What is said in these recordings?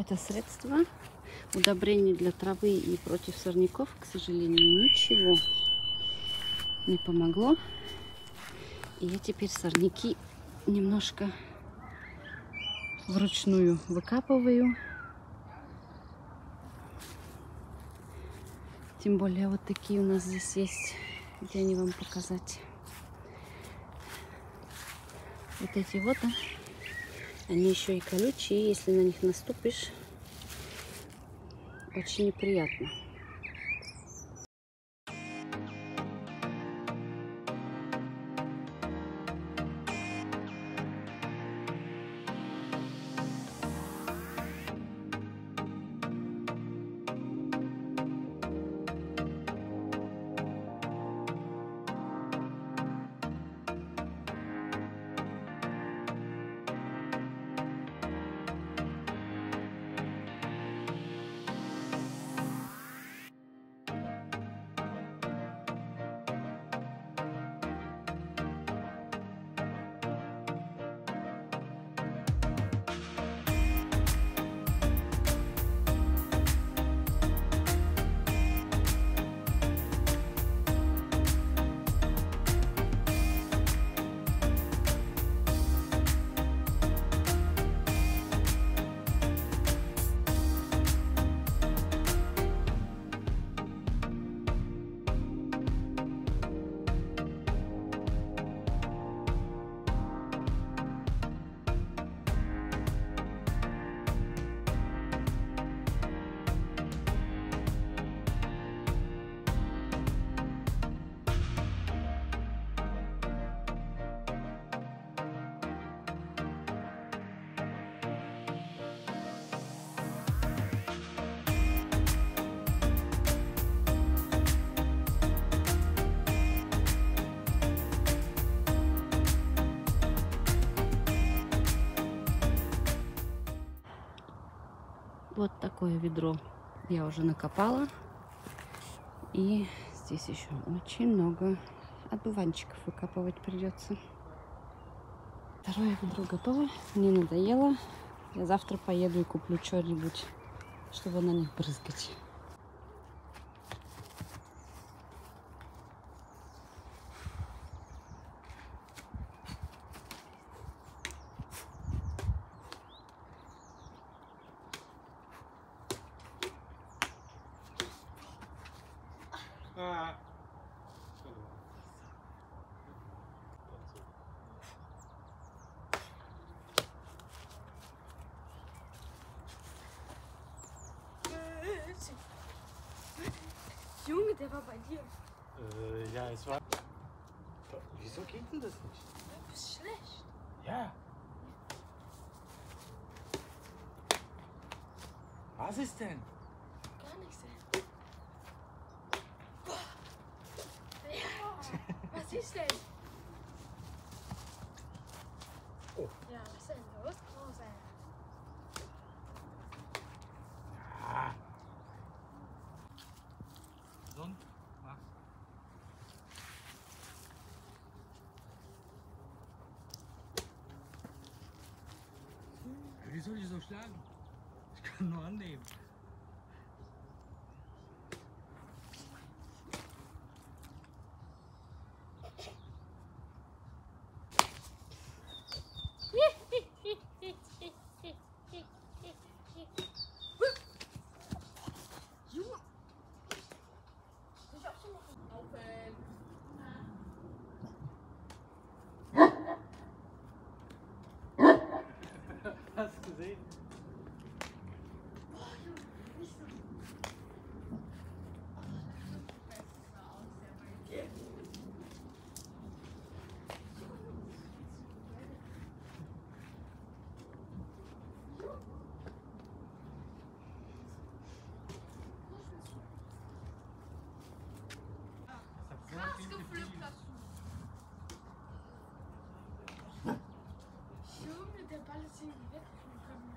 Это средство удобрений для травы и против сорняков, к сожалению, ничего не помогло. И я теперь сорняки немножко вручную выкапываю. Тем более вот такие у нас здесь есть, где они вам показать. Вот эти вот, они еще и колючие, если на них наступишь, очень неприятно. Вот такое ведро я уже накопала. И здесь еще очень много одуванчиков выкапывать придется. Второе ведро готово. Мне надоело. Я завтра поеду и куплю что-нибудь, чтобы на них брызгать. Junge, der war bei dir. Ja, es war... Wieso geht denn das nicht? Du bist schlecht. Ja. Was ist denn? Gar nichts. Ja, was ist denn? Oh. Ja, was ist denn los, Große? Ja. Und? Mach. Wie soll ich so schlagen? Ich kann nur annehmen. Hast du gesehen? Krass gepflückt hast du. Junge, der Ball ist irgendwie weggeflogen.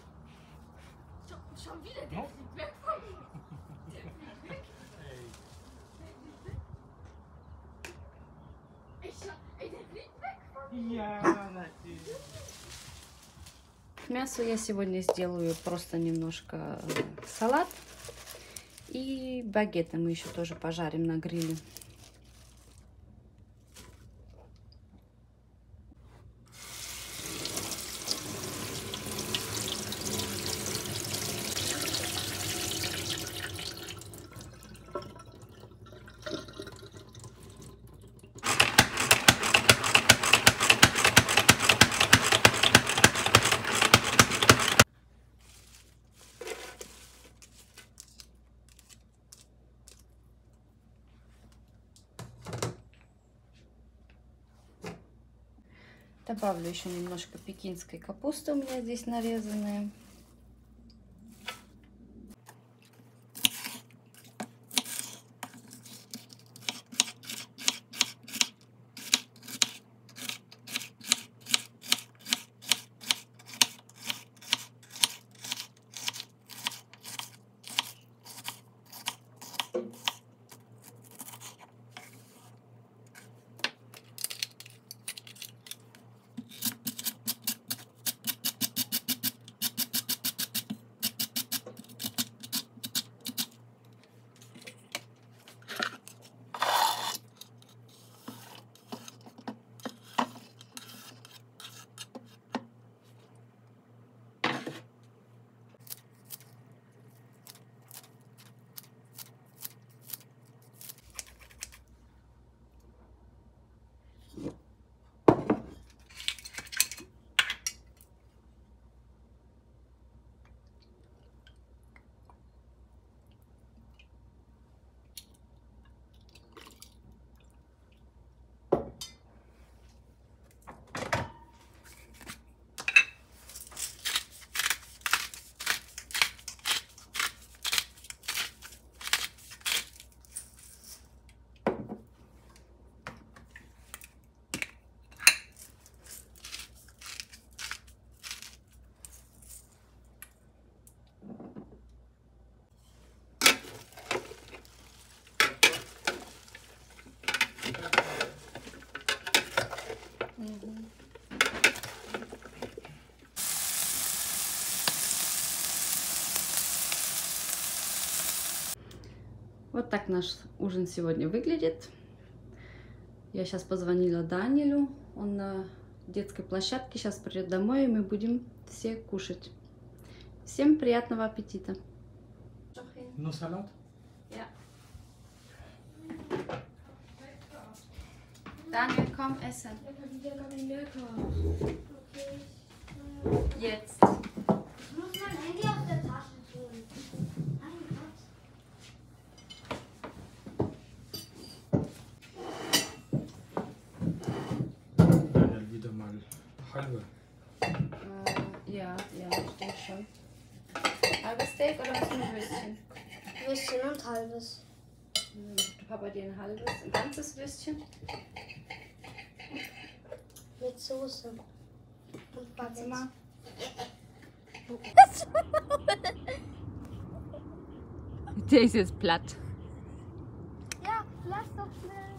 Schon wieder, der fliegt weg von mir. Der fliegt weg. Ey, der fliegt weg von mir. Ja, natürlich. К мясу я сегодня сделаю просто немножко салат. И багеты мы еще тоже пожарим на гриле. Добавлю еще немножко пекинской капусты, у меня здесь нарезанная. Вот так наш ужин сегодня выглядит. Я сейчас позвонила Данилю, он на детской площадке, сейчас придет домой, и мы будем все кушать. Всем приятного аппетита! Nur Salat? Ja. Daniel, komm essen. Jetzt. Ich muss mein Handy aus der Tasche holen. Mein Gott. Daniel, wieder mal halbe. Ja, ich denke schon. Halbes Steak oder was mit Würstchen? Würstchen und halbes. Papa dir ein halbes, ein ganzes Würstchen. Mit Soße. Und Warte Baguette. mal. Der ist jetzt platt. Ja, lass doch schnell.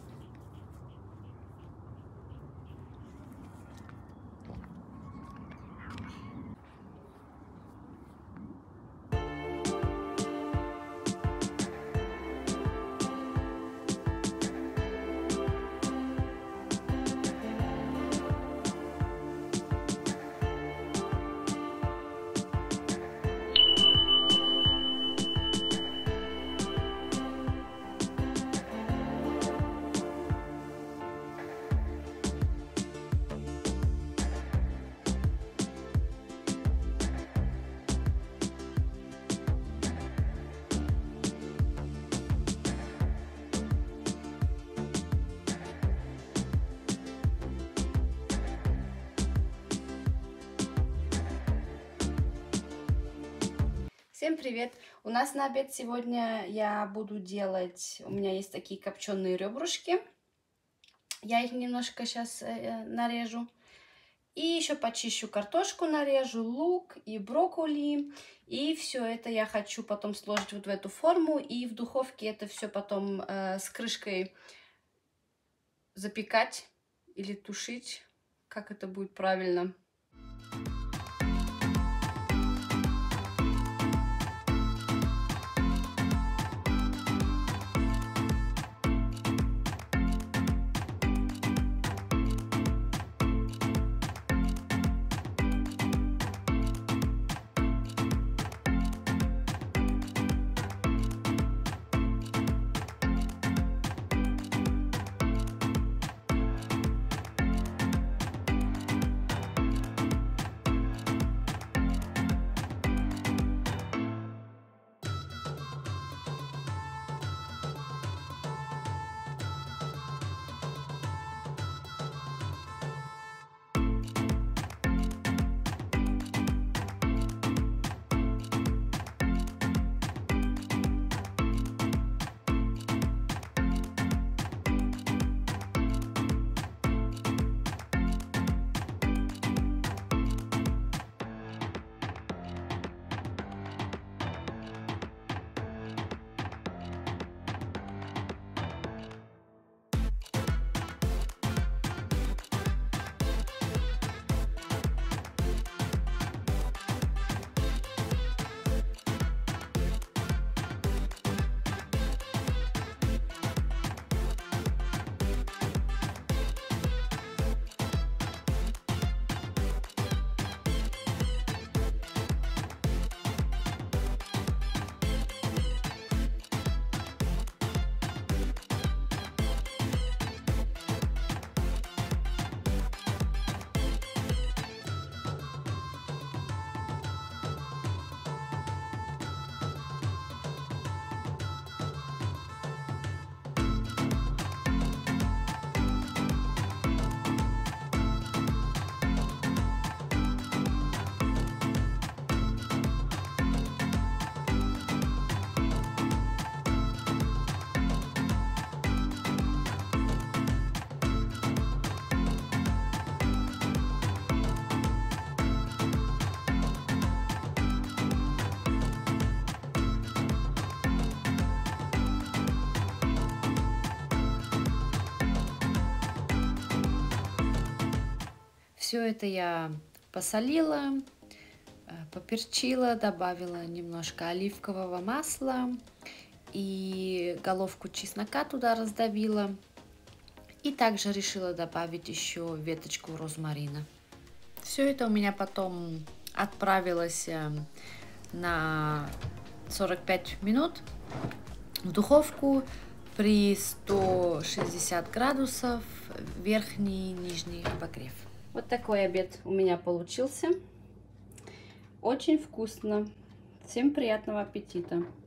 Всем привет! У нас на обед сегодня я буду делать, у меня есть такие копченые ребрышки. Я их немножко сейчас нарежу. И еще почищу картошку, нарежу, лук и брокколи. И все это я хочу потом сложить вот в эту форму. И в духовке это все потом с крышкой запекать или тушить. Как это будет правильно? Все это я посолила, поперчила, добавила немножко оливкового масла и головку чеснока туда раздавила. И также решила добавить еще веточку розмарина. Все это у меня потом отправилось на 45 минут в духовку при 160 градусов, верхний и нижний обогрев. Вот такой обед у меня получился. Очень вкусно. Всем приятного аппетита!